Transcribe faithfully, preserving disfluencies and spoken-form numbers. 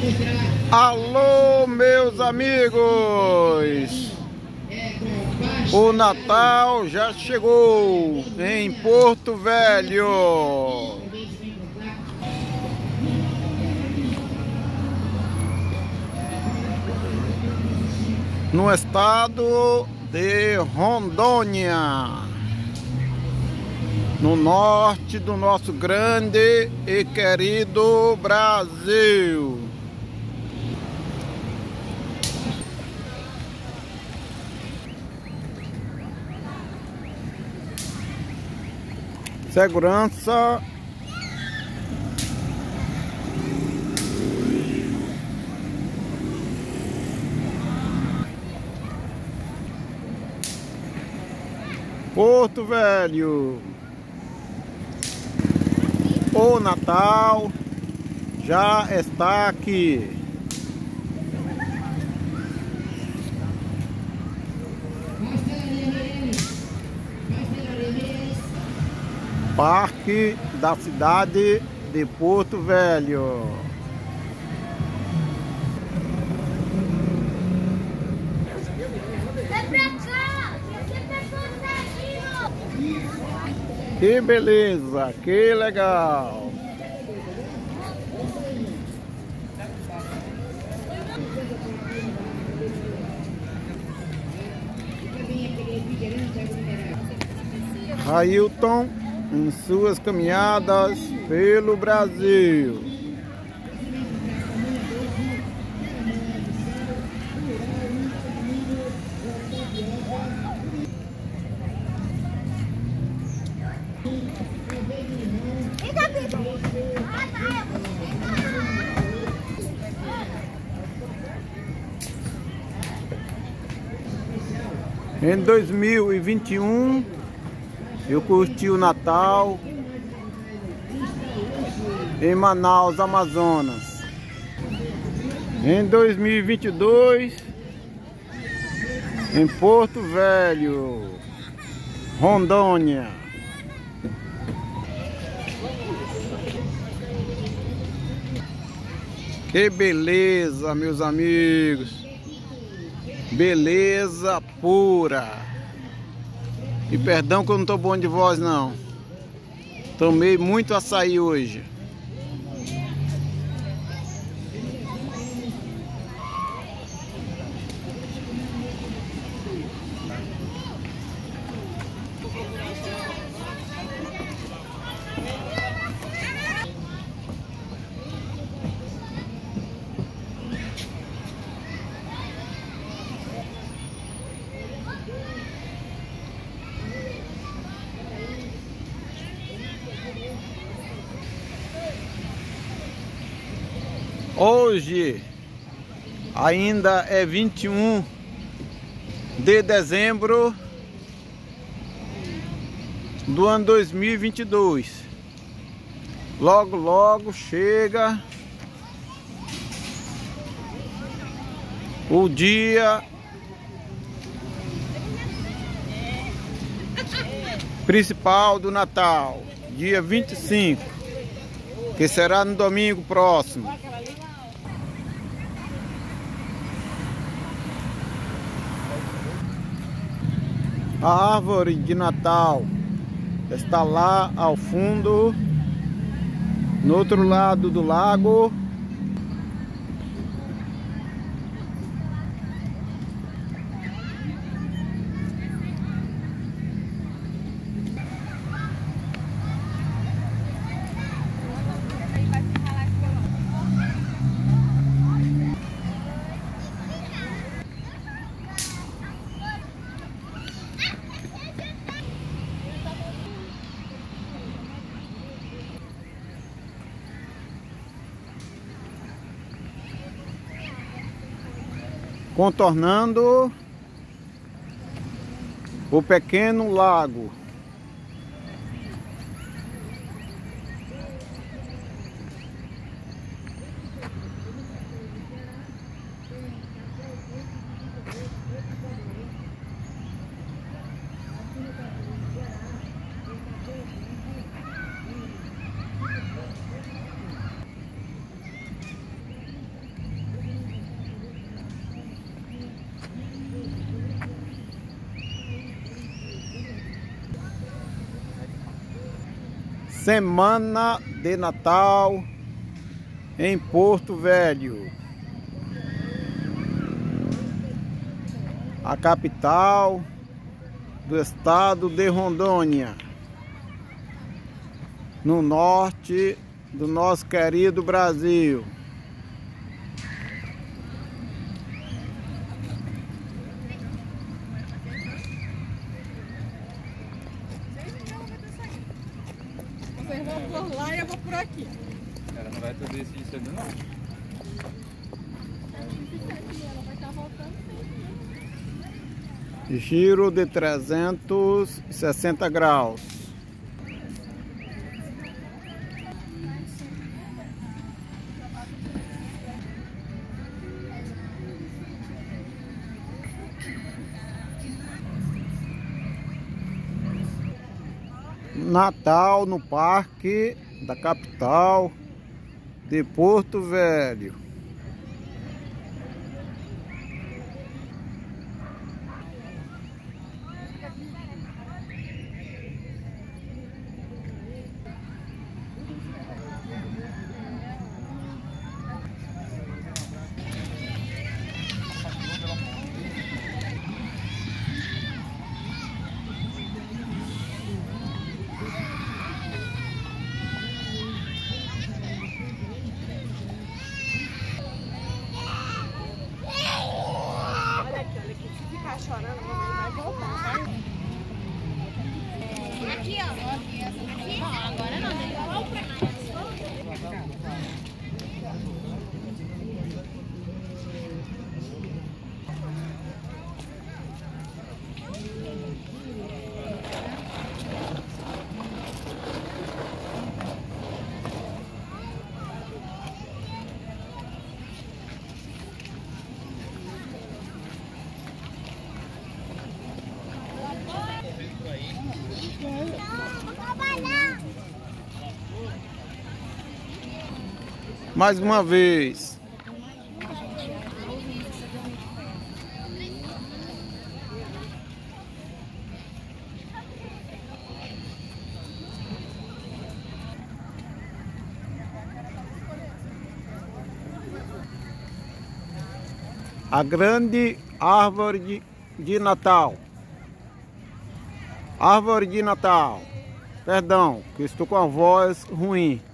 Alô, meus amigos! O Natal já chegou em Porto Velho. No estado de Rondônia, no norte do nosso grande e querido Brasil. Segurança. Porto Velho. O Natal já está aqui. Parque da cidade de Porto Velho. Vem pra cá! Que beleza, que legal. Ailton em suas caminhadas pelo Brasil. Em dois mil e vinte e um, eu curti o Natal em Manaus, Amazonas. Em dois mil e vinte e dois, em Porto Velho, Rondônia. Que beleza, meus amigos. Beleza pura. E perdão que eu não tô bom de voz não. Tomei muito açaí hoje. Hoje ainda é vinte e um de dezembro do ano dois mil e vinte e dois. Logo, logo chega o dia principal do Natal, dia vinte e cinco, que será no domingo próximo. A árvore de Natal está lá ao fundo, no outro lado do lago. Contornando o pequeno lago. Semana de Natal em Porto Velho, a capital do estado de Rondônia, no norte do nosso querido Brasil. Vocês vão por lá e eu vou por aqui. Ela não vai tudo isso de cedo, não. Ela vai estar voltando sempre. Giro de trezentos e sessenta graus. Natal no Parque da capital de Porto Velho. Chorando, vai voltar, vai. Aqui, ó. Aqui, essa daqui. Não, agora não. Vamos pra cá. Mais uma vez. A grande árvore de, de Natal. Árvore de Natal. Perdão, que estou com a voz ruim.